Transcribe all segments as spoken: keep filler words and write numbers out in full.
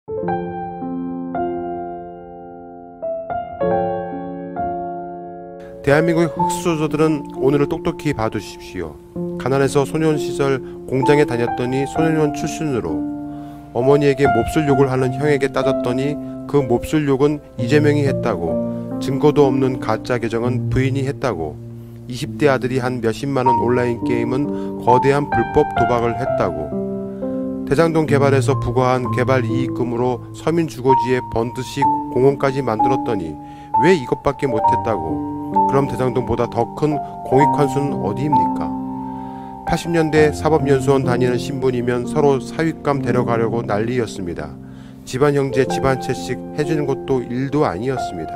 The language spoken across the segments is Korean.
대한민국의 흑수저들은 오늘을 똑똑히 봐두십시오. 가난해서 소년 시절 공장에 다녔더니 소년원 출신으로 어머니에게 몹쓸 욕을 하는 형에게 따졌더니 그 몹쓸 욕은 이재명이 했다고, 증거도 없는 가짜 계정은 부인이 했다고, 이십 대 아들이 한 몇십만원 온라인 게임은 거대한 불법 도박을 했다고, 대장동 개발에서 부과한 개발 이익금으로 서민 주거지에 번드식 공원까지 만들었더니 왜 이것밖에 못했다고. 그럼 대장동보다 더 큰 공익환수는 어디입니까? 팔십 년대 사법연수원 다니는 신분이면 서로 사윗감 데려가려고 난리였습니다. 집안 형제 집안 채씩 해주는 것도 일도 아니었습니다.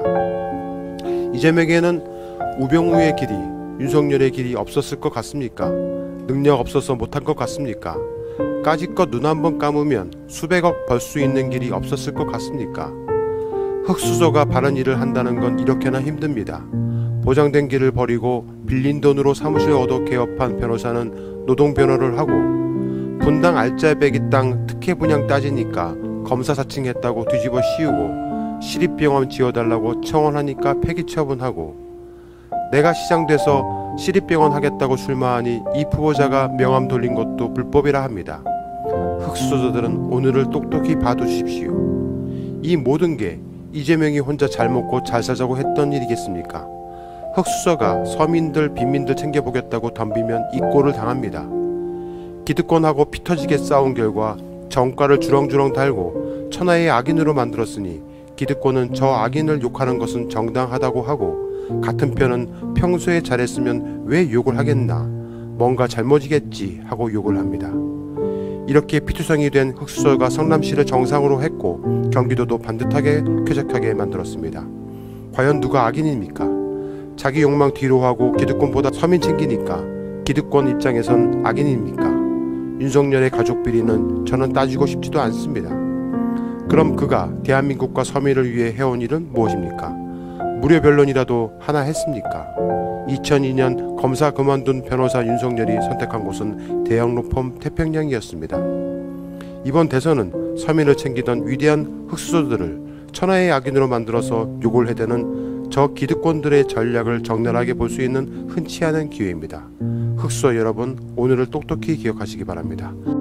이재명에게는 우병우의 길이, 윤석열의 길이 없었을 것 같습니까? 능력 없어서 못한 것 같습니까? 까짓것 눈 한번 감으면 수백억 벌 수 있는 길이 없었을 것 같습니까? 흑수저가 바른 일을 한다는 건 이렇게나 힘듭니다. 보장된 길을 버리고 빌린 돈으로 사무실 얻어 개업한 변호사는 노동변호를 하고, 분당 알짜배기 땅 특혜 분양 따지니까 검사 사칭했다고 뒤집어 씌우고, 시립병원 지어달라고 청원하니까 폐기 처분하고, 내가 시장 돼서 시립병원 하겠다고 출마하니 이 후보자가 명함 돌린 것도 불법이라 합니다. 흑수저들은 오늘을 똑똑히 봐두십시오. 이 모든 게 이재명이 혼자 잘 먹고 잘 살자고 했던 일이겠습니까? 흑수저가 서민들 빈민들 챙겨보겠다고 덤비면 이 꼴을 당합니다. 기득권하고 피터지게 싸운 결과 정가를 주렁주렁 달고 천하의 악인으로 만들었으니 기득권은 저 악인을 욕하는 것은 정당하다고 하고, 같은 편은 평소에 잘했으면 왜 욕을 하겠나, 뭔가 잘못이겠지 하고 욕을 합니다. 이렇게 피투성이 된 흑수저가 성남시를 정상으로 했고 경기도도 반듯하게 쾌적하게 만들었습니다. 과연 누가 악인입니까? 자기 욕망 뒤로 하고 기득권보다 서민 챙기니까 기득권 입장에선 악인입니까? 윤석열의 가족 비리는 저는 따지고 싶지도 않습니다. 그럼 그가 대한민국과 서민을 위해 해온 일은 무엇입니까? 무료 변론이라도 하나 했습니까? 이천이 년 검사 그만둔 변호사 윤석열이 선택한 곳은 대형 로펌 태평양이었습니다. 이번 대선은 서민을 챙기던 위대한 흑수저들을 천하의 악인으로 만들어서 욕을 해대는 저 기득권들의 전략을 적나라하게 볼 수 있는 흔치 않은 기회입니다. 흑수저 여러분, 오늘을 똑똑히 기억하시기 바랍니다.